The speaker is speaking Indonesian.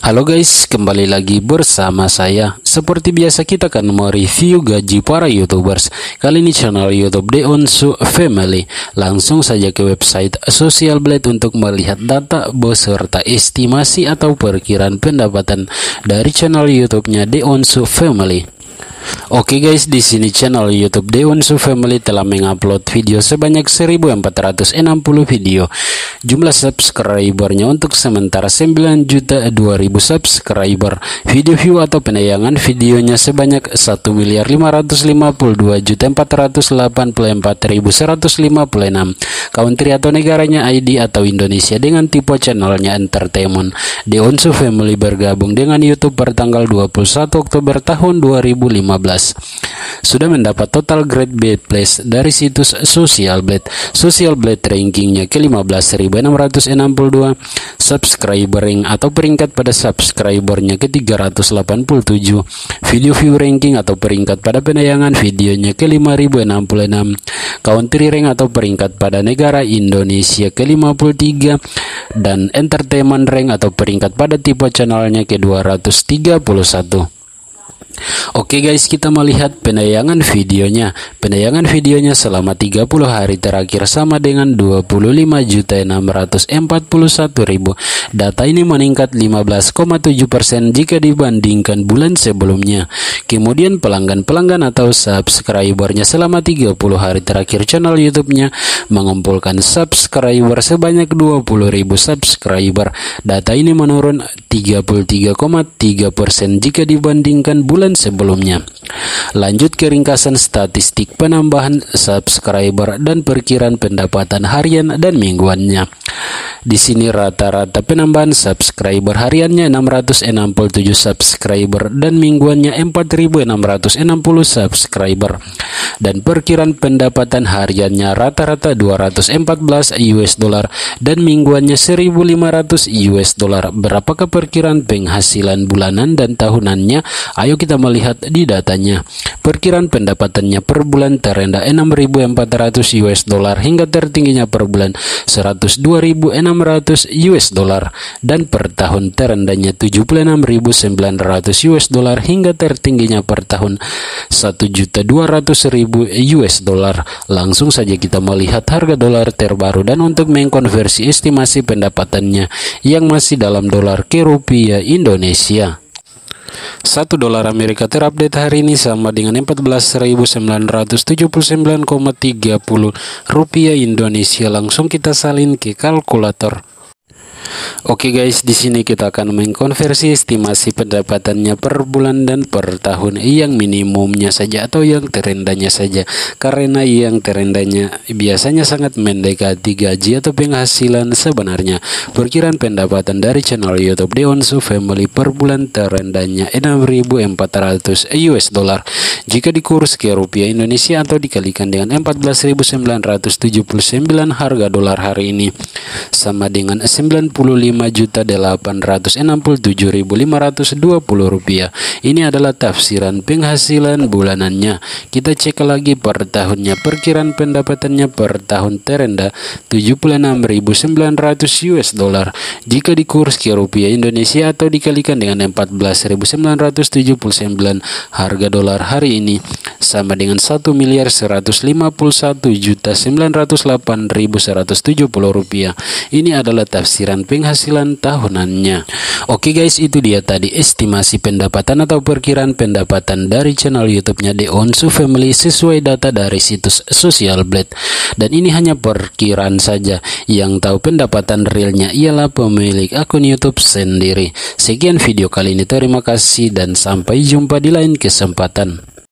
Halo guys, kembali lagi bersama saya. Seperti biasa kita akan mereview gaji para YouTubers. Kali ini channel YouTube Deonsu Family. Langsung saja ke website Social Blade untuk melihat data beserta estimasi atau perkiraan pendapatan dari channel YouTube-nya Deonsu Family. Oke guys, di sini channel YouTube Deonsu Family telah mengupload video sebanyak 1460 video. Jumlah subscribernya untuk sementara 9.002.000 subscriber. Video view atau penayangan videonya sebanyak 1.552.484.156. Country atau negaranya ID atau Indonesia dengan tipe channelnya entertainment. Deonsu Family bergabung dengan YouTube pada tanggal 21 Oktober tahun 2015. Sudah mendapat total grade B+ dari situs Social Blade. Social Blade rankingnya ke 15.662, subscribering atau peringkat pada subscribernya ke 387, video view ranking atau peringkat pada penayangan videonya ke 5.066, country rank atau peringkat pada negara Indonesia ke 53, dan entertainment rank atau peringkat pada tipe channelnya ke 231. Oke guys, kita melihat penayangan videonya. Penayangan videonya selama 30 hari terakhir sama dengan 25.641.000. Data ini meningkat 15,7% jika dibandingkan bulan sebelumnya. Kemudian pelanggan atau subscribernya selama 30 hari terakhir channel YouTube-nya mengumpulkan subscriber sebanyak 20.000 subscriber. Data ini menurun 33,3% jika dibandingkan bulan sebelumnya. Lanjut ke ringkasan statistik penambahan subscriber dan perkiraan pendapatan harian dan mingguannya. Di sini rata-rata penambahan subscriber hariannya 667 subscriber dan mingguannya 4.660 subscriber. Dan perkiraan pendapatan hariannya rata-rata 214 US dollar dan mingguannya 1.500 US dollar. Berapakah perkiraan penghasilan bulanan dan tahunannya? Ayo kita melihat di datanya. Perkiraan pendapatannya per bulan terendah 6.400 US dollar hingga tertingginya per bulan 102.600 US dollar, dan per tahun terendahnya 76.900 US dollar hingga tertingginya per tahun 1.200.000 US dollar. Langsung saja kita melihat harga dolar terbaru dan untuk mengkonversi estimasi pendapatannya yang masih dalam dolar ke rupiah Indonesia. 1 dolar Amerika terupdate hari ini sama dengan 14.979,30 rupiah Indonesia. Langsung kita salin ke kalkulator. Oke guys, di sini kita akan mengkonversi estimasi pendapatannya per bulan dan per tahun, yang minimumnya saja atau yang terendahnya saja, karena yang terendahnya biasanya sangat mendekati gaji atau penghasilan sebenarnya. Perkiraan pendapatan dari channel YouTube Deonsu Family per bulan terendahnya 6.400 US dollar. Jika dikurs ke rupiah Indonesia atau dikalikan dengan 14.979 harga dolar hari ini sama dengan 95.867.520 rupiah. Ini adalah tafsiran penghasilan bulanannya. Kita cek lagi per tahunnya. Perkiraan pendapatannya per tahun terendah 76.900 US dollar. Jika dikurs ke rupiah Indonesia atau dikalikan dengan 14.979 harga dolar hari ini sama dengan 1.151.908.170 rupiah. Ini adalah tafsiran penghasilan tahunannya. Oke guys, itu dia tadi estimasi pendapatan atau perkiraan pendapatan dari channel YouTube-nya Deonsu Family sesuai data dari situs Social Blade. Dan ini hanya perkiraan saja. Yang tahu pendapatan realnya ialah pemilik akun YouTube sendiri. Sekian video kali ini, terima kasih dan sampai jumpa di lain kesempatan.